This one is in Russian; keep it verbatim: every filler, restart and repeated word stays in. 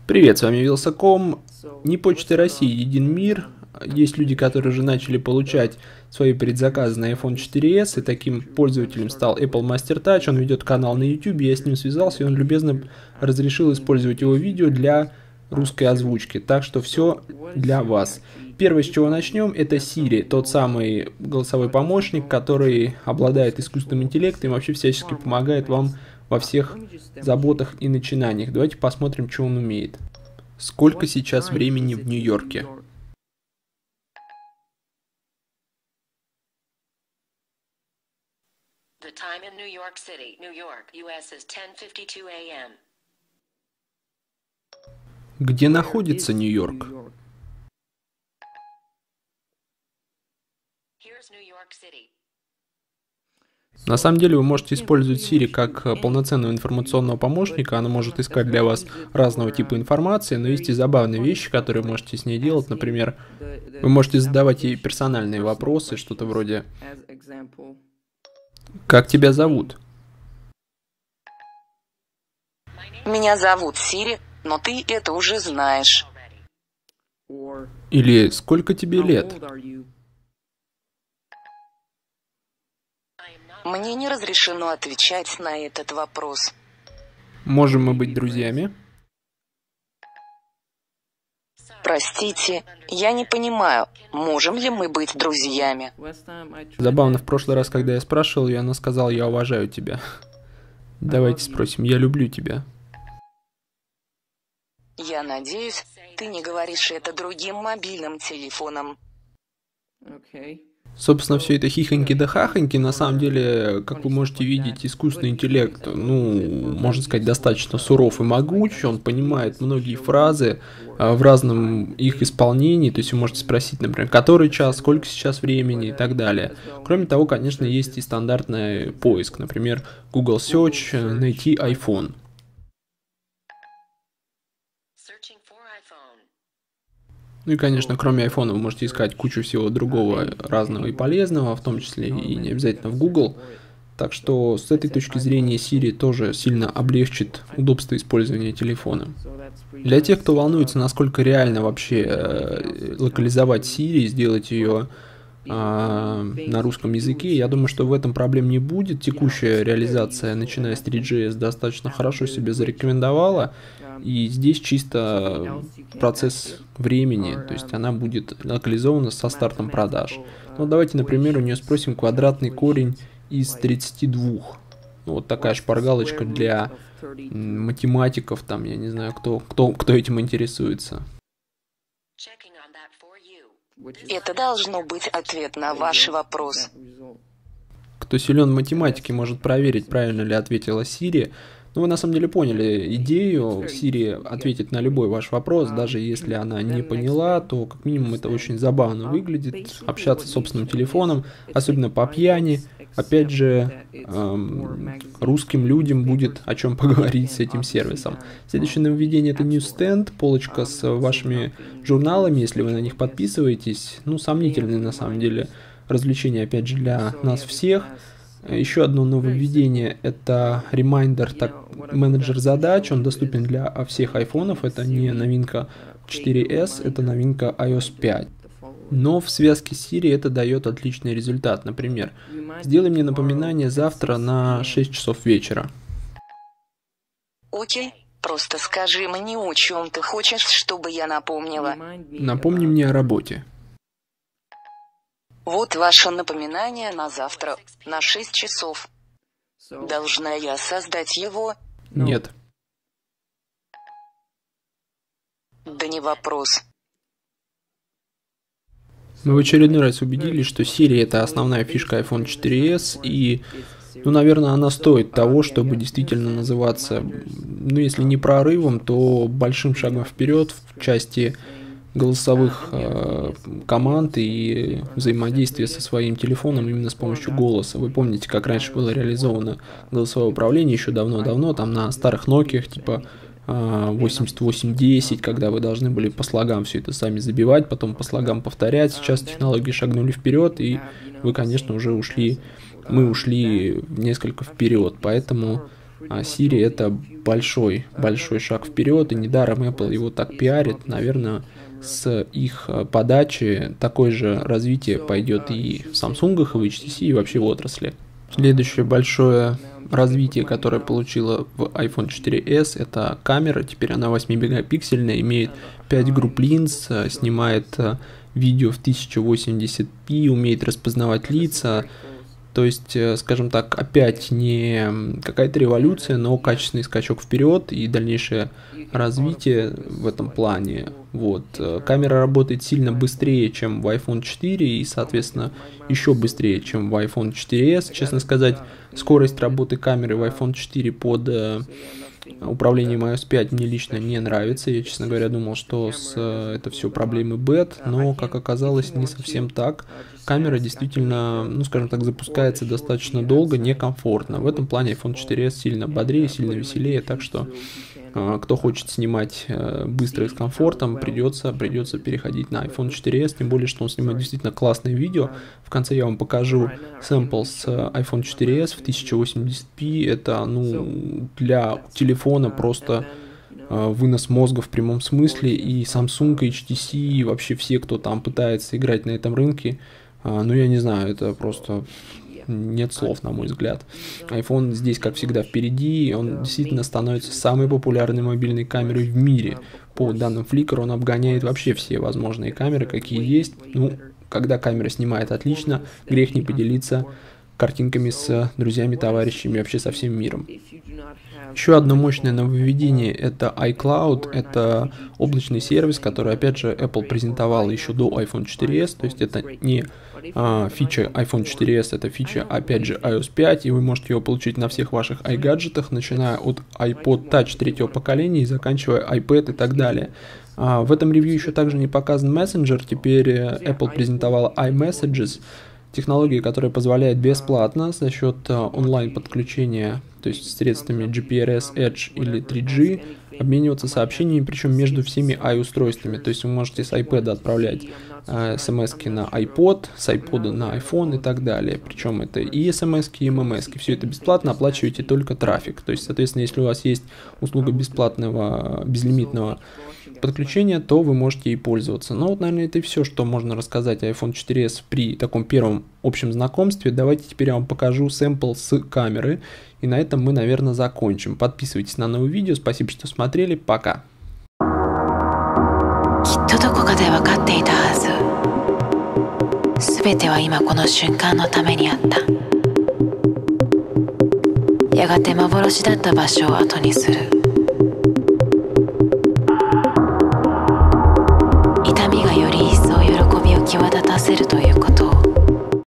Привет, с вами Вилсаком. Не Почта России, един мир. Есть люди, которые уже начали получать свои предзаказы на айфон четыре эс, и таким пользователем стал Apple Master Touch. Он ведет канал на YouTube, я с ним связался, и он любезно разрешил использовать его видео для русской озвучки. Так что все для вас. Первое, с чего начнем, это Siri, тот самый голосовой помощник, который обладает искусственным интеллектом и вообще всячески помогает вам во всех заботах и начинаниях. Давайте посмотрим, что он умеет. Сколько сейчас времени в Нью-Йорке? Где находится Нью-Йорк? На самом деле вы можете использовать Siri как полноценного информационного помощника, она может искать для вас разного типа информации, но есть и забавные вещи, которые можете с ней делать. Например, вы можете задавать ей персональные вопросы, что-то вроде «Как тебя зовут?» Меня зовут Siri, но ты это уже знаешь. Или «Сколько тебе лет?» Мне не разрешено отвечать на этот вопрос. Можем мы быть друзьями? Простите, я не понимаю, можем ли мы быть друзьями? Забавно, в прошлый раз, когда я спрашивал ее, она сказала: «Я уважаю тебя». Давайте спросим: «Я люблю тебя». Я надеюсь, ты не говоришь это другим мобильным телефонам. Собственно, все это хихоньки да хахоньки. На самом деле, как вы можете видеть, искусственный интеллект, ну, можно сказать, достаточно суров и могуч. Он понимает многие фразы в разном их исполнении. То есть вы можете спросить, например, который час, сколько сейчас времени и так далее. Кроме того, конечно, есть и стандартный поиск. Например, Google Search, найти iPhone. Ну и, конечно, кроме iPhone вы можете искать кучу всего другого разного и полезного, в том числе и не обязательно в Google. Так что с этой точки зрения Siri тоже сильно облегчит удобство использования телефона. Для тех, кто волнуется, насколько реально вообще э, локализовать Siri, сделать ее э, на русском языке, я думаю, что в этом проблем не будет. Текущая реализация, начиная с три джи эс, достаточно хорошо себя зарекомендовала. И здесь чисто процесс времени, то есть она будет локализована со стартом продаж. Ну, давайте, например, у нее спросим квадратный корень из тридцати двух. Вот такая шпаргалочка для математиков, там, я не знаю, кто, кто, кто этим интересуется. Это должно быть ответ на ваш вопрос. Кто силен в математике, может проверить, правильно ли ответила Siri. Ну, вы на самом деле поняли идею. Siri ответит на любой ваш вопрос, даже если она не поняла, то как минимум это очень забавно выглядит, общаться с собственным телефоном, особенно по пьяни. Опять же, эм, русским людям будет о чем поговорить с этим сервисом. Следующее нововведение — это Newsstand, полочка с вашими журналами, если вы на них подписываетесь. Ну, сомнительные на самом деле развлечения, опять же, для нас всех. Еще одно нововведение — это Reminder, так, менеджер задач. Он доступен для всех айфонов. Это не новинка четыре эс, это новинка ай о эс пять. Но в связке с Siri это дает отличный результат. Например, сделай мне напоминание завтра на шесть часов вечера. Окей, просто скажи мне, о чем ты хочешь, чтобы я напомнила. Напомни мне о работе. Вот ваше напоминание на завтра, на шесть часов. Должна я создать его? Нет. Да не вопрос. Мы в очередной раз убедились, что Siri — это основная фишка айфон четыре эс, и, ну, наверное, она стоит того, чтобы действительно называться, ну, если не прорывом, то большим шагом вперед в части голосовых э, команд и взаимодействия со своим телефоном именно с помощью голоса. Вы помните, как раньше было реализовано голосовое управление еще давно-давно, там на старых Nokia, типа э, восемьдесят восемь десять, когда вы должны были по слогам все это сами забивать, потом по слогам повторять. Сейчас технологии шагнули вперед, и вы, конечно, уже ушли, мы ушли несколько вперед, поэтому А Siri это большой, большой шаг вперед, и недаром Apple его так пиарит. Наверное, с их подачи такое же развитие пойдет и в Samsung, и в эйч ти си, и вообще в отрасли. Следующее большое развитие, которое получила в iPhone четыре эс, это камера. Теперь она восьмимегапиксельная, имеет пять групп линз, снимает видео в тысяча восемьдесят пи, умеет распознавать лица. То есть, скажем так, опять не какая-то революция, но качественный скачок вперед и дальнейшее развитие в этом плане. Вот. Камера работает сильно быстрее, чем в iPhone четыре, и, соответственно, еще быстрее, чем в iPhone четыре эс. Честно сказать, скорость работы камеры в iPhone четыре под управлением ай о эс пять мне лично не нравится. Я, честно говоря, думал, что с, это все проблемы бет, но, как оказалось, не совсем так. Камера действительно, ну, скажем так, запускается достаточно долго, некомфортно. В этом плане iPhone четыре эс сильно бодрее, сильно веселее, так что кто хочет снимать быстро и с комфортом, придется, придется переходить на iPhone четыре эс, тем более, что он снимает действительно классные видео. В конце я вам покажу сэмпл с iPhone четыре эс в тысяча восемьдесят пи. Это, ну, для телефона просто вынос мозга в прямом смысле. И Samsung, эйч ти си, и вообще все, кто там пытается играть на этом рынке, ну, я не знаю, это просто... Нет слов, на мой взгляд. iPhone здесь, как всегда, впереди. Он действительно становится самой популярной мобильной камерой в мире. По данным Flickr, он обгоняет вообще все возможные камеры, какие есть. Ну, когда камера снимает отлично, грех не поделиться картинками с друзьями, товарищами, вообще со всем миром. Еще одно мощное нововведение — это iCloud. Это облачный сервис, который, опять же, Apple презентовала еще до iPhone четыре эс. То есть это не а, фича iPhone четыре эс, это фича, опять же, ай о эс пять. И вы можете его получить на всех ваших iGadget'ах, начиная от iPod Touch третьего поколения и заканчивая iPad и так далее. А, в этом ревью еще также не показан мессенджер. Теперь Apple презентовала iMessages. Технология, которая позволяет бесплатно за счет uh, онлайн-подключения, то есть средствами джи пи ар эс, Edge или три джи, обмениваться сообщениями, причем между всеми i-устройствами. То есть вы можете с iPad отправлять uh, смс-ки на iPod, с iPod на iPhone и так далее. Причем это и смс-ки, и эм эм эс-ки. Все это бесплатно, оплачиваете только трафик. То есть, соответственно, если у вас есть услуга бесплатного, безлимитного подключения, то вы можете ей пользоваться. Но вот, наверное, это и все, что можно рассказать о iPhone четыре эс при таком первом общем знакомстве. Давайте теперь я вам покажу сэмпл с камеры. И на этом мы, наверное, закончим. Подписывайтесь на новые видео. Спасибо, что смотрели. Пока.